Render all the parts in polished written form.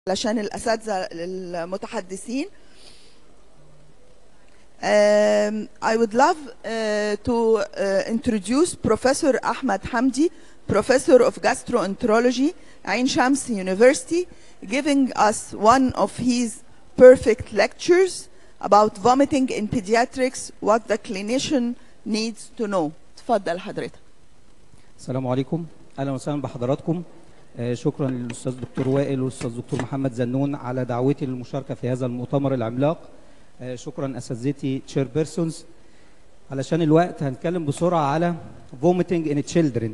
علشان الأساتذة المتحدثين. I would love to introduce Professor Ahmed Hamdi, Professor of Gastroenterology, Ain Shams University, giving us one of his perfect lectures about vomiting in pediatrics, what the clinician needs to know. تفضل حضرتك. السلام عليكم، اهلا وسهلا بحضراتكم. شكرا للاستاذ دكتور وائل والاستاذ دكتور محمد زنون على دعوتي للمشاركه في هذا المؤتمر العملاق. شكرا اساتذتي تشير بيرسونز. علشان الوقت هنتكلم بسرعه على vomiting in children.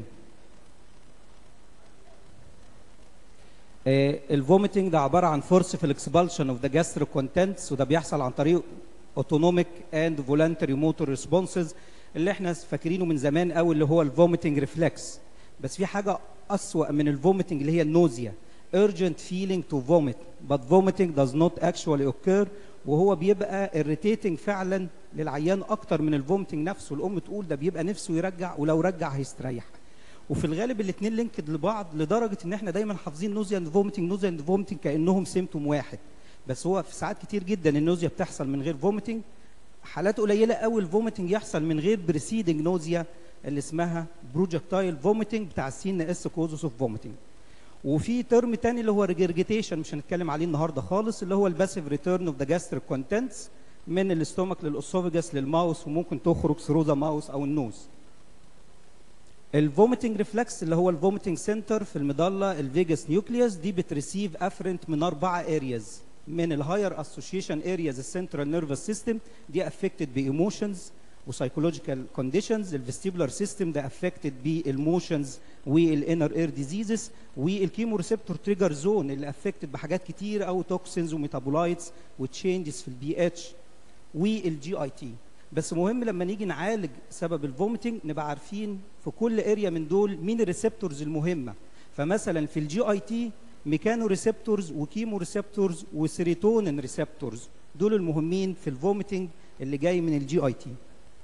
الفوميتنج ده عباره عن forceful expulsion of the gastric contents، وده بيحصل عن طريق autonomic and voluntary motor responses اللي احنا فاكرينه من زمان قوي اللي هو الفوميتنج ريفلكس. بس في حاجه اسوأ من الفوميتنج اللي هي النوزيا، urgent feeling to vomit but vomiting does not actually occur، وهو بيبقى irritating فعلا للعيان اكتر من الفوميتنج نفسه. الام تقول ده بيبقى نفسه يرجع، ولو رجع هيستريح. وفي الغالب الاثنين لينكد لبعض لدرجه ان احنا دايما حافظين نوزيا اند فوميتنج نوزيا اند فوميتنج كانهم سيمتوم واحد، بس هو في ساعات كتير جدا النوزيا بتحصل من غير فوميتنج. حالات قليله قوي الفوميتنج يحصل من غير بريسيدنج نوزيا اللي اسمها بروجكتايل فوميتنج بتاع السي ان اس كوزس اوف فوميتنج. وفي ترم تاني اللي هو ريجرجيتيشن مش هنتكلم عليه النهارده خالص، اللي هو الباسيف ريتيرن اوف ذا جاستريك كونتنتس من الاستومك للاسوفجس للماوس، وممكن تخرج ثرو ذا ماوس او النوز. الفوميتنج ريفلكس اللي هو الفوميتنج سنتر في المضله الفيجاس نيوكليوس، دي بتريسيف افرنت من 4 ارياز. من الهاير اسوشيشن ارياز السنترال نيرفس سيستم دي افكتد بايموشنز وسايكولوجيكال كونديشنز، الفيستيبولار سيستم ده افكتد بالموشنز والانر اير ديزيزز، والكيمو ريسبتور تريجر زون اللي افكتد بحاجات كتير او توكسينز وميتابولايتس وتشينجز في البي اتش والجي اي تي. بس مهم لما نيجي نعالج سبب الفوميتنج نبقى عارفين في كل اريا من دول مين الريسبتورز المهمه. فمثلا في الجي اي تي ميكانو ريسبتورز وكيمو ريسبتورز وسيروتونين ريسبتورز، دول المهمين في الفوميتنج اللي جاي من الجي اي تي.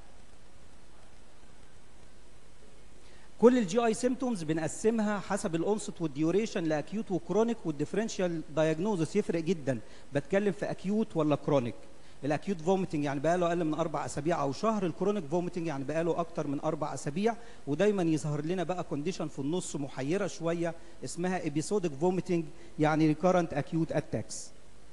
كل الجي اي سيمتومز بنقسمها حسب الانست والديوريشن لاكيوت وكرونيك، والديفرنشال دايجنوزس يفرق جدا. بتكلم في اكيوت ولا كرونيك. الاكيوت فوميتنج يعني بقاله اقل من 4 اسابيع او شهر، الكرونيك فوميتنج يعني بقاله اكتر من 4 اسابيع. ودايما يظهر لنا بقى كونديشن في النص محيره شويه اسمها ابيسودك فوميتنج، يعني ريكارنت اكيوت اتاكس.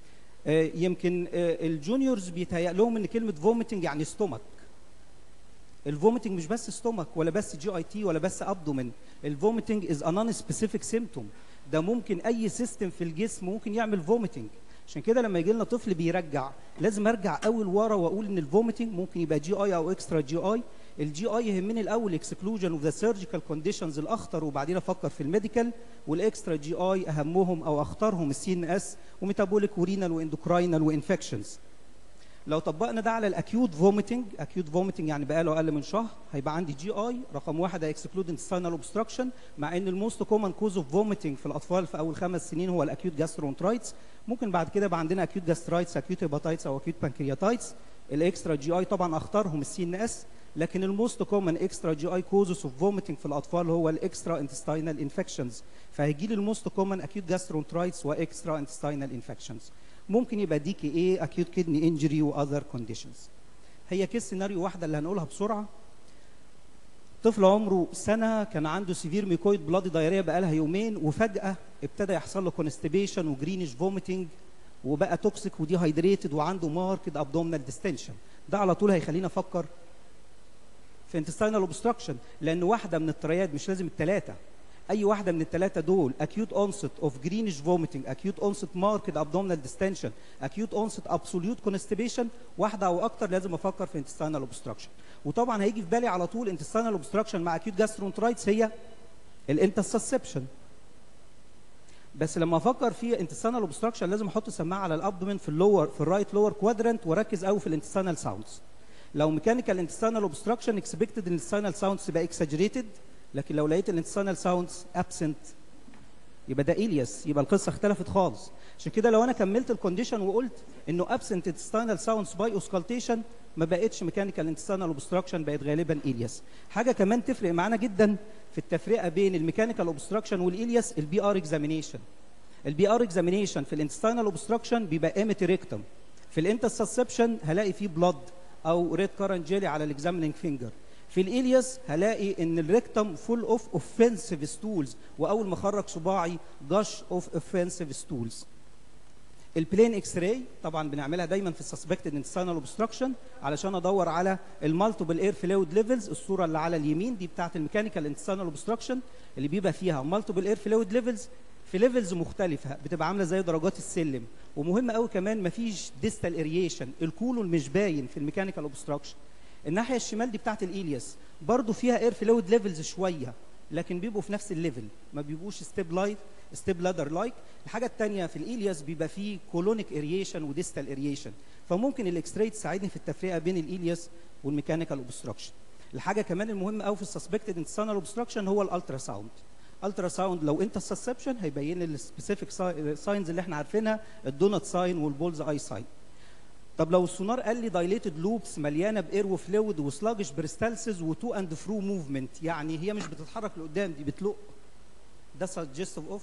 يمكن الجونيورز بيتهيأ لهم ان كلمه فوميتنج يعني ستومك. الفوميتنج مش بس ستومك ولا بس جي اي تي ولا بس ابدومن، الفوميتنج از ا نون سبيسيفيك سيمتوم، ده ممكن اي سيستم في الجسم ممكن يعمل فوميتنج. عشان كده لما يجي لنا طفل بيرجع لازم ارجع اول ورا واقول ان الفوميتنج ممكن يبقى جي اي او اكسترا جي اي. الجي اي يهمني الاول اكسكلوجن اوف ذا سيرجيكال كونديشنز الاخطر، وبعدين افكر في الميديكال. والاكسترا جي اي اهمهم او اخطرهم السي ان اس وميتابوليك ورينال واندوكراينال وانفكشنز. لو طبقنا ده على الاكيوت فوميتنج، اكيوت فوميتنج يعني بقاله اقل من شهر، هيبقى عندي جي اي رقم 1 هيكسكلود انتستينال اوبستراكشن، مع ان الموست كومن كوز اوف فوميتنج في الاطفال في اول 5 سنين هو الاكيوت جاسترونترايتس. ممكن بعد كده يبقى عندنا اكيوت جاسترايتس، اكيوت هيباتايتس او اكيوت بانكرياتايتس. الاكسترا جي اي طبعا اختارهم السي ان اس، لكن الموست كومن اكسترا جي اي كوزز اوف فوميتنج في الاطفال هو الاكسترا انتستينال انفكشنز. فهيجي لي الموست كومن اكيوت جاسترونترايتس واكسترا انتستينال انفكشنز. ممكن يبقى دي كي ايه اكيوت كيدني انجري واذر كونديشنز. هي كيس سيناريو واحده اللي هنقولها بسرعه. طفل عمره سنه كان عنده سيفير ميكويد بلادي دايريا بقالها يومين، وفجاه ابتدى يحصل له كونستيبيشن وجرينش فوميتنج وبقى توكسيك ودي هايدريتد وعنده ماركد ابدومينال ديستنشن. ده على طول هيخلينا افكر في انتستينال اوبستراكشن، لان واحده من الترياد مش لازم الثلاثه، اي واحده من الثلاثه دول acute onset of greenish vomiting, acute onset marked abdominal distension, acute onset absolute constipation، واحده او اكتر لازم افكر في intestinal obstruction. وطبعا هيجي في بالي على طول intestinal obstruction مع acute gastroenteritis هي الانترسسبشن. بس لما افكر في intestinal obstruction لازم احط سماعه على الابدومين في اللور في الرايت لور كوادرنت واركز قوي في الانتستينال ساوندز. لو ميكانيكال intestinal obstruction expected الانتستينال ساوندز تبقى exaggerated، لكن لو لقيت الانتستينال ساوندز ابسنت يبقى ده إلياس، يبقى القصه اختلفت خالص. عشان كده لو انا كملت الكونديشن وقلت انه ابسنت انتستينال ساوندز باي اوسكالتيشن ما بقتش ميكانيكال انتستينال اوبستراكشن، بقت غالبا إلياس. حاجه كمان تفرق معانا جدا في التفرقه بين الميكانيكال اوبستراكشن والإلياس البي ار اكزامينيشن. البي ار اكزامينيشن في الانتستينال اوبستراكشن بيبقى ايميتي ريكتم. في الانترسسبشن هلاقي فيه بلاد او ريد كارنت جيلي على الاكزاميننج فينجر. في الالياس هلاقي ان الريكتم فول اوف اوفنسيف ستولز، واول ما اخرج صباعي جاش اوف اوفنسيف ستولز. البلين اكس راي طبعا بنعملها دايما في السسبكتد انتستينال اوبستراكشن علشان ادور على المالتيبل اير فلويد ليفلز. الصوره اللي على اليمين دي بتاعه الميكانيكال انتستينال اوبستراكشن اللي بيبقى فيها مالتيبل اير فلويد ليفلز في ليفلز مختلفه، بتبقى عامله زي درجات السلم. ومهم قوي كمان مفيش ديستال اريشن، الكولون مش باين في الميكانيكال اوبستراكشن. الناحيه الشمال دي بتاعه الالياس برضو فيها اير فلويد ليفلز شويه، لكن بيبقوا في نفس الليفل، ما بيبقوش ستيب لادر لايك. الحاجه الثانيه في الالياس بيبقى فيه كولونيك اريشن وديستال اريشن، فممكن الاكس راي تساعدني في التفرقه بين الالياس والميكانيكال اوبستراكشن. الحاجه كمان المهمه قوي في السسبكتد انتستينال اوبستراكشن هو الالترا ساوند. الترا ساوند لو انت سسبشن هيبين لي السبيسيفيك ساينز اللي احنا عارفينها، الدونت ساين والبولز اي ساين. طب لو السونار قال لي دايليتد لوبس مليانه باير وفلويد وسلاجش بريستالسز وتو اند فرو موفمنت، يعني هي مش بتتحرك لقدام، دي بتلق، ده سجستيف اوف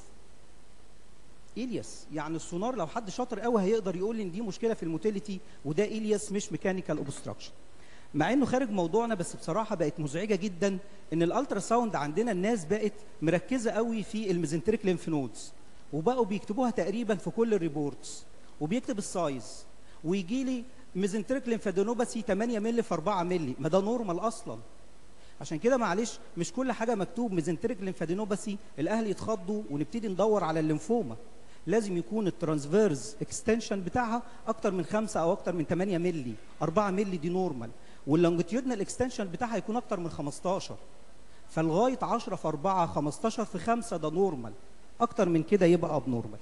الياس. يعني السونار لو حد شاطر قوي هيقدر يقول لي ان دي مشكله في الموتيليتي وده الياس مش ميكانيكال اوبستراكشن. مع انه خارج موضوعنا بس بصراحه بقت مزعجه جدا ان الالترا ساوند عندنا الناس بقت مركزه قوي في الميزنتريك ليمف نودز، وبقوا بيكتبوها تقريبا في كل الريبورتس، وبيكتب السايز ويجي لي ميزنتريك ليمفادينوباثي 8 مللي في 4 مللي، ما ده نورمال اصلا. عشان كده معلش مش كل حاجه مكتوب ميزنتريك ليمفادينوباثي الاهل يتخضوا ونبتدي ندور على الليمفوما. لازم يكون الترانسفيرز اكستنشن بتاعها اكتر من 5 او اكتر من 8 مللي، 4 مللي دي نورمال، واللونجيتيودنال اكستنشن بتاعها يكون اكتر من 15، فلغايه 10 في 4 15 في 5 ده نورمال، اكتر من كده يبقى اب نورمال.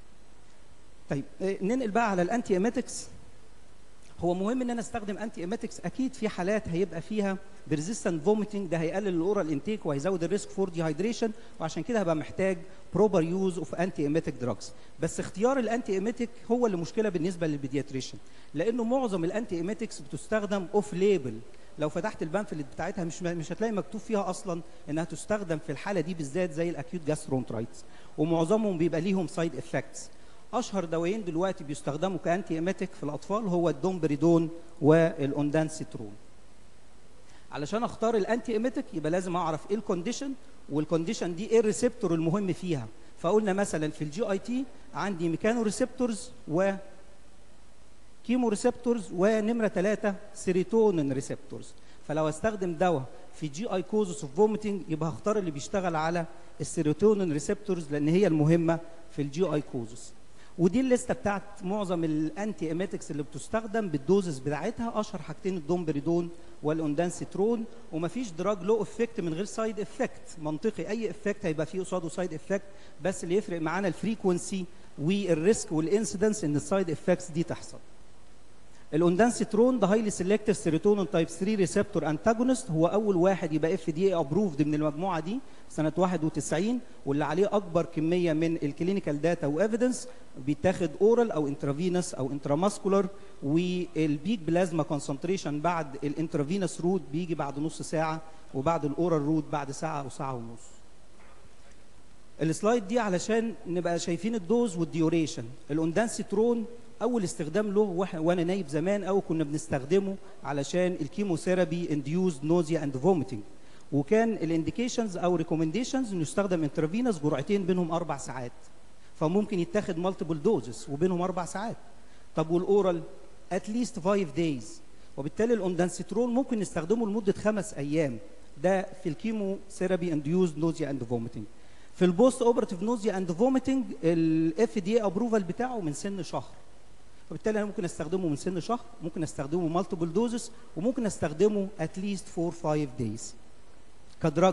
طيب ننقل بقى على الانتي ايميتكس. هو مهم ان انا استخدم انتي ايميتكس اكيد في حالات هيبقى فيها بريزيستنت فوميتنج، ده هيقلل الاورال انتيك وهيزود الريسك فور ديهايدريشن، وعشان كده هبقى محتاج بروبر يوز اوف انتي ايميتك دراجز. بس اختيار الانتي ايميتك هو اللي مشكله بالنسبه للبيدياتريشن، لانه معظم الانتي ايميتكس بتستخدم اوف ليبل. لو فتحت البامفلت بتاعتها مش هتلاقي مكتوب فيها اصلا انها تستخدم في الحاله دي بالذات زي الاكيوت جاسترونترايتس، ومعظمهم بيبقى ليهم سايد افكتس. اشهر دوايين دلوقتي بيستخدموا كانتي ايميتك في الاطفال هو الدومبريدون والاوندانسيترون. علشان اختار الانتي ايميتك يبقى لازم اعرف ايه الكونديشن، والكونديشن دي ايه الريسبتور المهم فيها. فقلنا مثلا في الجي اي تي عندي ميكانو ريسبتورز و كيمو ريسبتورز، ونمره 3 سيروتونين ريسبتورز. فلو استخدم دواء في جي اي كوزس اوف فوميتنج يبقى هختار اللي بيشتغل على السيروتونين ريسبتورز لان هي المهمه في الجي اي كوزس. ودي الليسته بتاعت معظم الانتي ايميتكس اللي بتستخدم بالدوزز بتاعتها. اشهر حاجتين الدومبريدون والاوندانسيترون، ومفيش دراج لو افكت من غير سايد افكت. منطقي اي افكت هيبقى فيه قصاده سايد افكت، بس اللي يفرق معانا الفريكونسي والريسك والانسيدنس ان السايد افكتس دي تحصل. الاوندانسيترون ده هايلي سيلكتيف سيروتونين تايب 3 ريسبتور انتاجونست، هو اول واحد يبقى اف دي اي ابروفد من المجموعه دي سنه 91، واللي عليه اكبر كميه من الكلينيكال داتا وايفيدنس. بيتاخد اورال او انترافينس او انتراماسكولار، والبيك بلازما كونسنتريشن بعد الانترافينس روت بيجي بعد نص ساعه، وبعد الاورال روت بعد ساعه او ساعه ونص. السلايد دي علشان نبقى شايفين الدوز والديوريشن. الاوندانسيترون اول استخدام له وانا نايب زمان قوي كنا بنستخدمه علشان الكيموثيرابي انديوزد نوزيا اند فوميتنج، وكان الانديكيشنز او ريكومنديشنز انه يستخدم انترافينس جرعتين بينهم 4 ساعات، فممكن يتاخد مالتيبل دوزز وبينهم 4 ساعات. طب والاورال اتليست 5 دايز، وبالتالي الاوندانسيترون ممكن نستخدمه لمده 5 ايام، ده في الكيموثيرابي انديوزد نوزيا اند فوميتنج. في البوست اوبراتيف نوزيا اند فوميتنج الاف دي اي ابروفال بتاعه من سن شهر، وبالتالي انا ممكن استخدمه من سن شهر، ممكن استخدمه مالتيبل دوزز، وممكن استخدمه اتليست 4-5 دايز كدرج.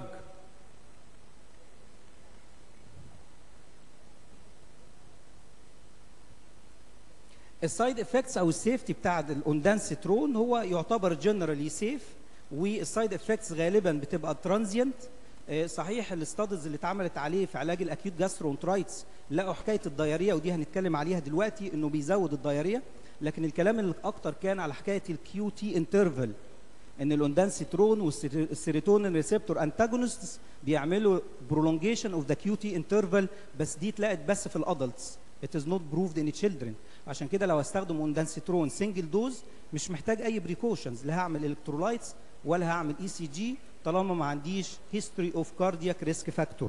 السايد افكتس او السيفتي بتاع الاوندانسيترون هو يعتبر جنرالي سيف، والسايد افكتس غالبا بتبقى ترانزيانت. صحيح الاستادز اللي اتعملت عليه في علاج الاكيوت جاسترونترايتس لقوا حكايه الدياريه، ودي هنتكلم عليها دلوقتي انه بيزود الدياريه، لكن الكلام الاكتر كان على حكايه الكيو تي انترفال. ان الاوندانسيترون والسيروتونين ريسبتور انتاجونستس بيعملوا prolongation of the QT interval، بس دي اتلقت بس في الادلتس. It is not proved in children. عشان كده لو استخدم اوندانسيترون سنجل دوز مش محتاج اي بريكوشنز، لا هعمل الكترولايتس ولا هعمل اي سي جي طالما ما عنديش history of cardiac risk factor.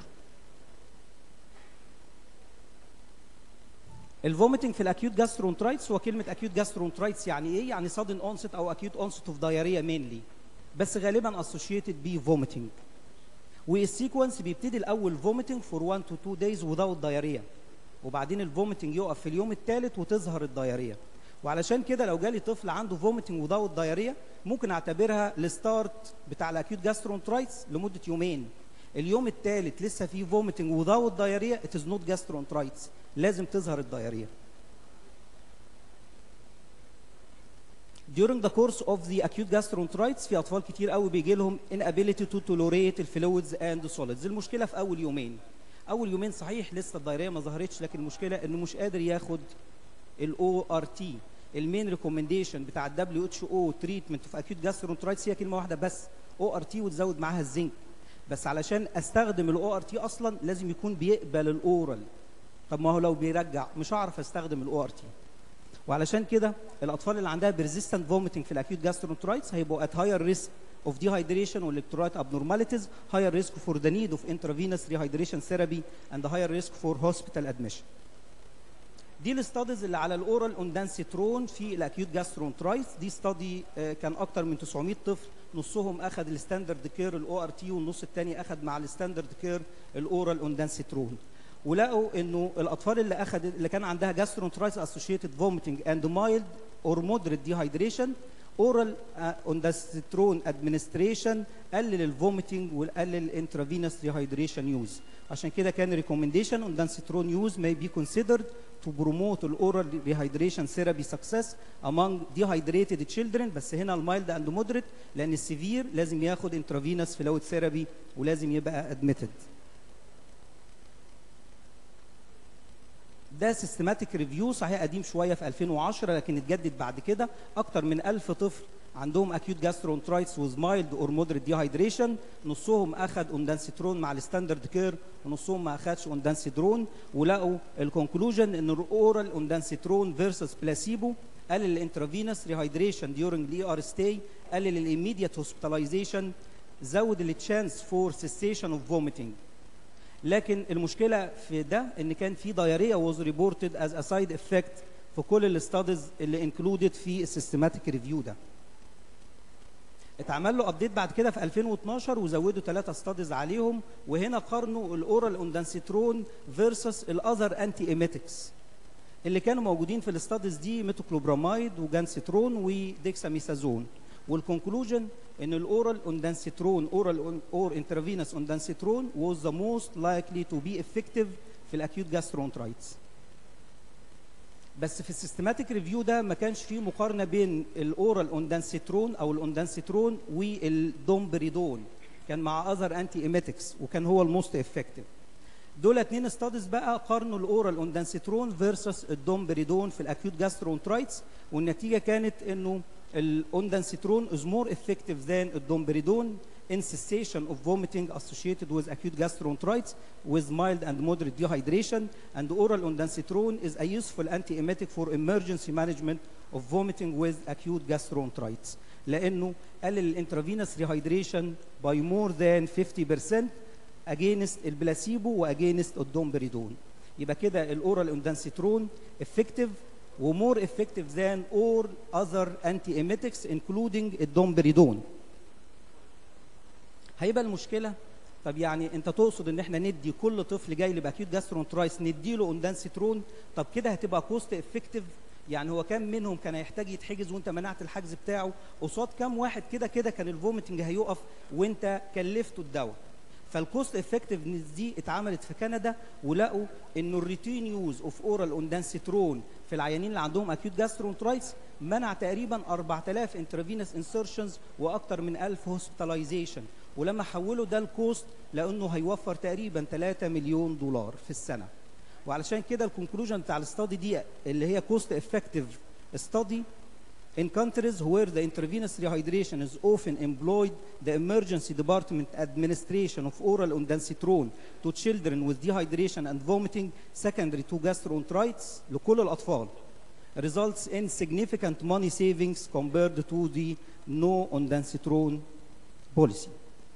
الفوميتنج في الاكيوت جاسترونترايتس، هو كلمه اكيوت جاسترونترايتس يعني ايه؟ يعني sudden onset او acute onset of diarrhea mainly، بس غالبا associated ب vomiting. والسيكونس بيبتدي الاول vomiting for 1 to 2 days without diarrhea، وبعدين الفوميتنج يقف في اليوم الثالث وتظهر الدايريا. وعلشان كده لو جالي طفل عنده vomiting without diarrhea ممكن اعتبرها الستارت بتاع الاكيوت جاسترونترايتس لمده يومين. اليوم الثالث لسه فيه vomiting without diarrhea، it is not gastroenteritis، لازم تظهر الدايريا. During the course of the acute gastroenteritis في اطفال كتير قوي بيجي لهم inability to tolerate الفلويدز and solids. المشكله في اول يومين. اول يومين صحيح لسه الدايريا ما ظهرتش، لكن المشكله انه مش قادر ياخد الاو ار تي. المين ريكومنديشن بتاع الدبليو اتش او تريتمنت في اكيوت جاسترونترايتس هي كلمه واحده بس، او ار تي، وتزود معاها الزنك. بس علشان استخدم الاو ار تي اصلا لازم يكون بيقبل الاورال. طب ما هو لو بيرجع مش هعرف استخدم الاو ار تي. وعلشان كده الاطفال اللي عندها persistent vomiting في الاكيوت جاسترونترايتس هيبقوا at higher risk of dehydration or electrolyte abnormalities, higher risk for the need of intravenous rehydration therapy and higher risk for hospital admission. دي الستاديز اللي على الاورال اوندانسيترون في الاكيوت جاسترونترايتس. دي ستادي كان اكتر من 900 طفل، نصهم اخذ الستاندرد كير الاو ار تي والنص الثاني اخذ مع الستاندرد كير الاورال اوندانسيترون. ولقوا انه الاطفال اللي كان عندها جاسترونترايتس اسوشيتد فوميتنج اند مايلد اور مودريت ديهايدريشن، اورال اوندانسيترون ادمنستريشن قلل الفوميتنج وقلل الانترافينوس ديهايدريشن يوز. عشان كده كان ريكومنديشن اوندانسيترون يوز may be considered to promote الاورال dehydration therapy success among dehydrated children. بس هنا المايلد اند مودريت، لان السيفير لازم ياخد انترافينوس فلويد ثيرابي ولازم يبقى ادميتد. ده سيستماتيك ريفيو صحيح قديم شويه في 2010 لكن اتجدد بعد كده. اكتر من 1000 طفل عندهم اكيوت جاسترونترايتس ويز مايلد اور مودريت ديهايدريشن، نصهم اخذ اوندانسيترون مع الستاندرد كير ونصهم ما اخذش اوندانسيترون. ولقوا الكونكلوجن ان الاورال اوندانسيترون فيرسس بلاسيبو قلل الانترافينوس ريهايدريشن ديورنج الاي ار ستاي، قلل الاميديت هوسبيتاليزيشن، زود التشانس فور سيسيشن اوف فوميتنج. لكن المشكله في ده ان كان في دايريا was reported as a side effect في كل الاستاديز اللي انكلودد في السيستماتيك ريفيو ده. اتعمل له ابديت بعد كده في 2012 وزودوا 3 ستاديز عليهم، وهنا قارنوا الاورال اوندانسيترون فيرسس الاذر انتي ايميتكس اللي كانوا موجودين في الاستاديز دي، ميتوكلوبراميد وجانسيترون وديكساميثازون. والكونكلوجن ان الاورال اوندانسيترون اورال اور انترافينوس اوندانسيترون was the most likely to be effective في الاكيوت جاسترونترايتس. بس في السيستماتيك ريفيو ده ما كانش فيه مقارنه بين الاورال اوندانسيترون او الاوندانسيترون والدومبريدون، كان مع اذر انتي ايميتكس وكان هو الموست افكتيف. دول 2 ستاديز بقى قارنوا الاورال اوندانسيترون فيرسس الدومبريدون في الاكيوت جاسترونترايتس، والنتيجه كانت انه الاوندانسيترون is more effective than الدومبريدون in cessation of vomiting associated with acute gastroenteritis with mild and moderate dehydration, and oral ondansetron is a useful anti-emetic for emergency management of vomiting with acute gastroenteritis لانه قلل الانترافينوس rehydration by more than 50% against البلاسيبو واجينست الدومبريدون. يبقى كده الاورال اوندانسيترون effective ومور effective than all other anti-emetics including الدومبريدون. هيبقى المشكله طب يعني انت تقصد ان احنا ندي كل طفل جاي لي باكيوت جاسترونترايتس ندي له اوندانسيترون؟ طب كده هتبقى كوست افكتيف؟ يعني هو كام منهم كان هيحتاج يتحجز وانت منعت الحجز بتاعه قصاد كام واحد كده كده كان الفوميتنج هيقف وانت كلفته الدواء؟ فالكوست افكتيفنس دي اتعملت في كندا ولقوا انه الروتين يوز اوف اورال اوندانسيترون في العيانين اللي عندهم اكيوت جاسترونترايتس منع تقريبا 4000 انترافينوس انسرشنز واكثر من 1000 هوسبيتاليزيشن، ولما حولوا ده الكوست لانه هيوفر تقريبا 3 مليون دولار في السنه. وعلشان كده الكونكلوجن بتاع الاستادي دي اللي هي كوست افكتيف استادي In countries where the intravenous rehydration is often employed, the emergency department administration of oral ondansetron to children with dehydration and vomiting secondary to gastroenteritis لكل الأطفال results in significant money savings compared to the no ondansetron policy.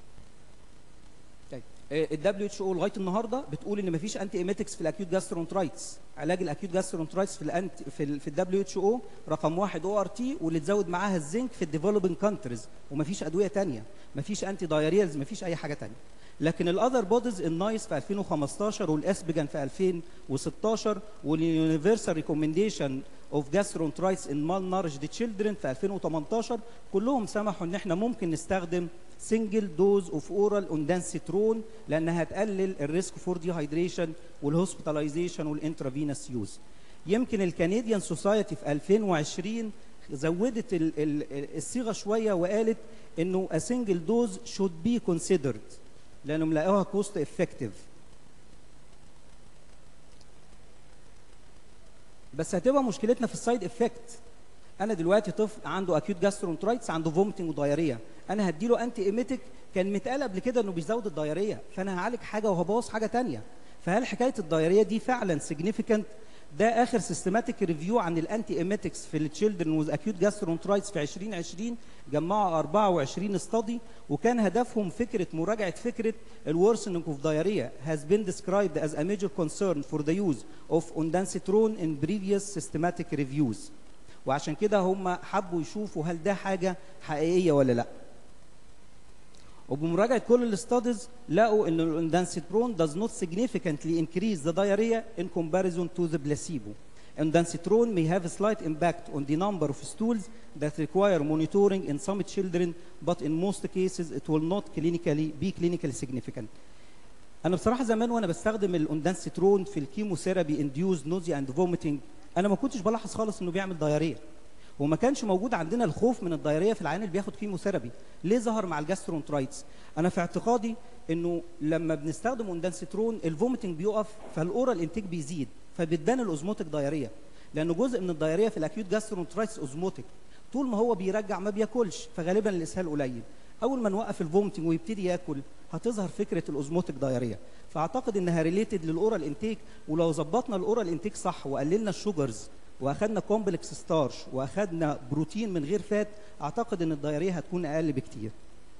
ال WHO لغايه النهارده بتقول ان مفيش انتي ايميتكس في الاكيوت جاسترونترايتس. علاج الاكيوت جاسترونترايتس في ال WHO رقم 1 ORT، واللي تزود معاها الزنك في الديفلوبينج كانتريز، ومفيش ادويه ثانيه، مفيش انتي دايريالز، مفيش اي حاجه ثانيه. لكن الاذر بوديز النايس في 2015 والاسبجان في 2016 واليونيفرسال ريكومنديشن اوف جاسترونترايتس ان مال نارجد تشيلدرن في 2018 كلهم سمحوا ان احنا ممكن نستخدم سنجل دوز اوف اورال اندانسترون لانها هتقلل الريسك فور ديهايدريشن والهوسبيتاليزيشن والانترافينوس يوز. يمكن الكنديان سوسايتي في 2020 زودت الصيغه شويه وقالت انه a single dose should be considered لانهم لقوها كوست افكتيف. بس هتبقى مشكلتنا في السايد افكت. انا دلوقتي طفل عنده اكيوت جاسترونترايتس، عنده فومتنج ودايريا، انا هديله انتي ايميتيك كان متقال قبل كده انه بيزود الدايريا، فانا هعالج حاجه وهبوظ حاجه ثانيه. فهل حكايه الدايريا دي فعلا سيجنيفيكانت؟ ده اخر سيستماتيك ريفيو عن الانتي ايميتكس في التشيلدرن وذ اكيوت جاسترونترايتس في 2020 جمعوا 24 استادي، وكان هدفهم فكره مراجعه فكره الورسنج اوف دايريا has been described as a major concern for the use of ondansetron in previous systematic reviews. وعشان كده هم حبوا يشوفوا هل ده حاجه حقيقيه ولا لا. وبمراجعه كل الاستاديز لقوا ان الاندانسترون does not significantly increase the diarrhea in comparison to the placebo. Ondansetron may have a slight impact on the number of stools that require monitoring in some children, but in most cases it will not be clinically significant. انا بصراحه زمان وانا بستخدم الاندانسترون في الكيموثيرابي induced nausea and vomiting انا ما كنتش بلاحظ خالص انه بيعمل دايريه، وما كانش موجود عندنا الخوف من الدايريه في العيان اللي بياخد كيموثيرابي. ليه ظهر مع الجاسترونترايتس؟ انا في اعتقادي انه لما بنستخدم اندانسترون الفوميتنج بيقف، فالاورال انتيك بيزيد، فبتبان الاوزموتيك دايريه، لانه جزء من الدايريه في الاكيوت جاسترونترايتس اوزموتيك. طول ما هو بيرجع ما بياكلش، فغالبا الاسهال قليل. اول ما نوقف الفوميتنج ويبتدي ياكل هتظهر فكره الاوزموتيك دايريه. فاعتقد انها ريليتد للاورال انتيك، ولو ظبطنا الاورال انتيك صح وقللنا الشوجرز واخدنا كومبلكس ستارش واخدنا بروتين من غير فات، اعتقد ان الدايريه هتكون اقل بكتير.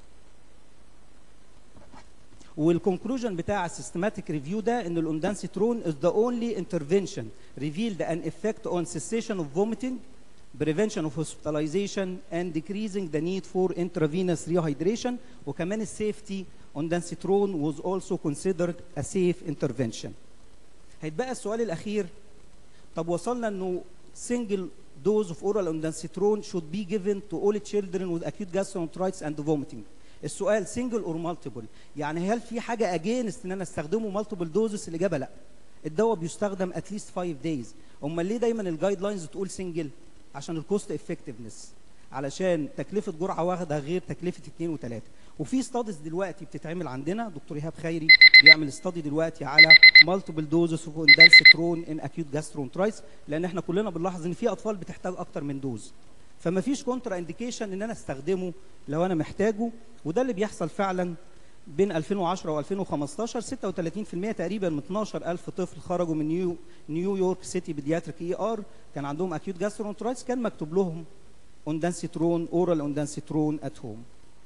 والكونكلوجن بتاع السيستماتيك ريفيو ده ان الاندانسترون is the only intervention revealed an effect on cessation of vomiting, prevention of hospitalization and decreasing the need for intravenous rehydration. وكمان السيفتي ondansetron was also considered a safe intervention. هيتبقى السؤال الاخير، طب وصلنا انه single dose of oral ondansetron should be given to all children with acute gastroenteritis and vomiting. السؤال single or multiple؟ يعني هل في حاجه اجينست ان انا استخدمه multiple doses؟ الاجابه لا. الدواء بيستخدم at least 5 days. امال ليه دايما الجايد لاينز تقول single؟ عشان الكوست افكتفنس، علشان تكلفه جرعه واحده غير تكلفه 2 و3. وفي ستاديز دلوقتي بتتعمل عندنا، دكتور ايهاب خيري بيعمل ستادي دلوقتي على مالتيبل دوزز اوف اندانسترون ان اكيوت جاسترونترايتس، لان احنا كلنا بنلاحظ ان في اطفال بتحتاج اكتر من دوز، فما فيش كونترا انديكيشن ان انا استخدمه لو انا محتاجه. وده اللي بيحصل فعلا بين 2010 و2015. 36% تقريبا من 12000 طفل خرجوا من نيويورك سيتي بيدياتريك اي ار كان عندهم اكيوت جاسترونترايتس، كان مكتوب لهم اندانسترون اورال اندانسترون ات هوم.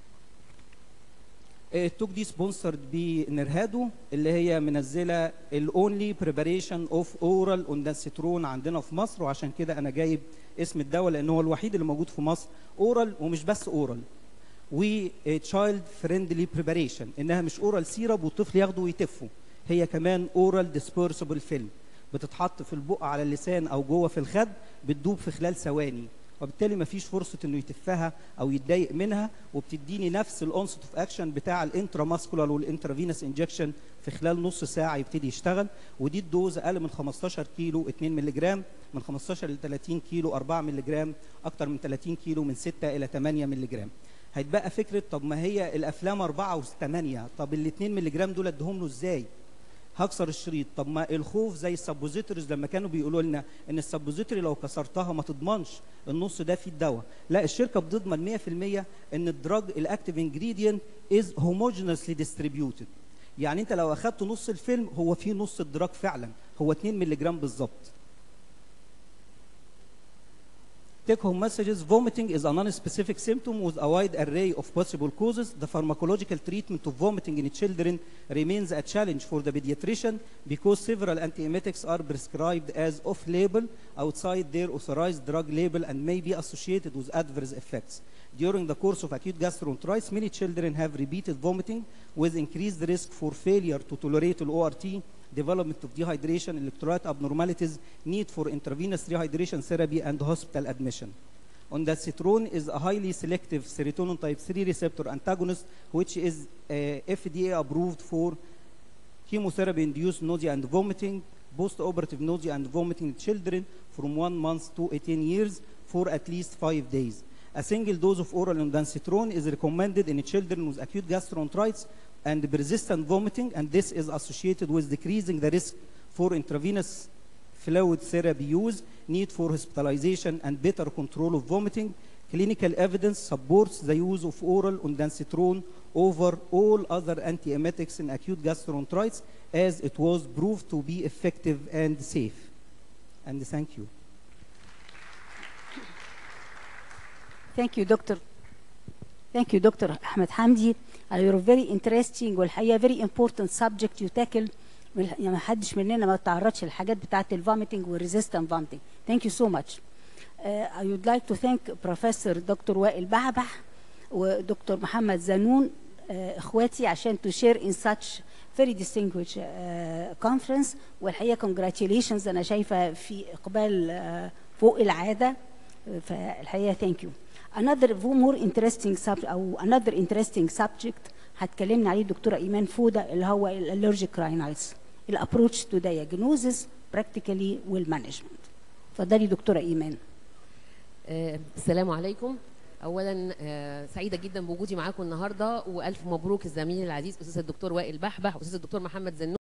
التوك دي سبونسرد بنرهادو اللي هي منزله الاونلي بريباريشن اوف اورال اندانسترون عندنا في مصر، وعشان كده انا جايب اسم الدواء لان هو الوحيد اللي موجود في مصر اورال، ومش بس اورال وتشايلد فريندلي بريباريشن، انها مش اورال سيرب والطفل ياخده ويتفه، هي كمان اورال ديسبيرسبل فيلم بتتحط في البق على اللسان او جوه في الخد، بتدوب في خلال ثواني، وبالتالي مفيش فرصه انه يتفها او يتضايق منها، وبتديني نفس الاونست اوف اكشن بتاع الانتراماسكولار والانترافينس انجكشن في خلال نص ساعه يبتدي يشتغل. ودي الدوز اقل من 15 كيلو 2 مللي جرام، من 15 ل 30 كيلو 4 مللي جرام، اكتر من 30 كيلو من 6 الى 8 مللي جرام. هيتبقى فكره طب ما هي الافلام 4 و8، طب ال 2 مللي جرام دول اديهم له ازاي؟ هكسر الشريط. طب ما الخوف زي السبوزيتوريز لما كانوا بيقولوا لنا ان السبوزيتوري لو كسرتها ما تضمنش النص ده فيه الدواء، لا الشركه بتضمن 100% ان الدراج الاكتيف انجريدينت از هوموجينسلي ديستريبيوتد. يعني انت لو اخدت نص الفيلم هو فيه نص الدراج فعلا، هو 2 مللي جرام بالظبط. Take home messages: vomiting is a non-specific symptom with a wide array of possible causes. The pharmacological treatment of vomiting in children remains a challenge for the pediatrician because several antiemetics are prescribed as off-label outside their authorized drug label and may be associated with adverse effects. During the course of acute gastroenteritis, many children have repeated vomiting with increased risk for failure to tolerate ORT, development of dehydration, electrolyte abnormalities, need for intravenous rehydration therapy, and hospital admission. Ondansetron is a highly selective serotonin type 3 receptor antagonist, which is FDA approved for chemotherapy-induced nausea and vomiting, post-operative nausea and vomiting in children from 1 month to 18 years for at least 5 days. A single dose of oral ondansetron is recommended in children with acute gastroenteritis and persistent vomiting, and this is associated with decreasing the risk for intravenous fluid therapy use, need for hospitalization, and better control of vomiting. Clinical evidence supports the use of oral ondansetron over all other antiemetics in acute gastroenteritis, as it was proved to be effective and safe. And thank you. Thank you, Doctor. Thank you, Dr. Ahmed Hamdi. You're very interesting والحقيقة very important subject you tackle. يعني ما حدش مننا ما تعرضش للحاجات بتاعة الفوميتنج والريزيستنت فوميتنج. Thank you so much. I would like to thank Professor Dr. وائل بحبح ودكتور محمد زنون اخواتي عشان to share in such very distinguished conference. والحقيقة congratulations، أنا شايفة في إقبال فوق العادة، فالحقيقة thank you. Another interesting subject هتكلمنا عليه الدكتورة إيمان فودة اللي هو الالرجيك راينايتس، الابروتش تو diagnosis practically والمانجمنت. اتفضلي دكتورة إيمان. السلام عليكم. اولا سعيده جدا بوجودي معاكم النهارده، والف مبروك الزميل العزيز استاذ الدكتور وائل بحبح واستاذ الدكتور محمد زنون.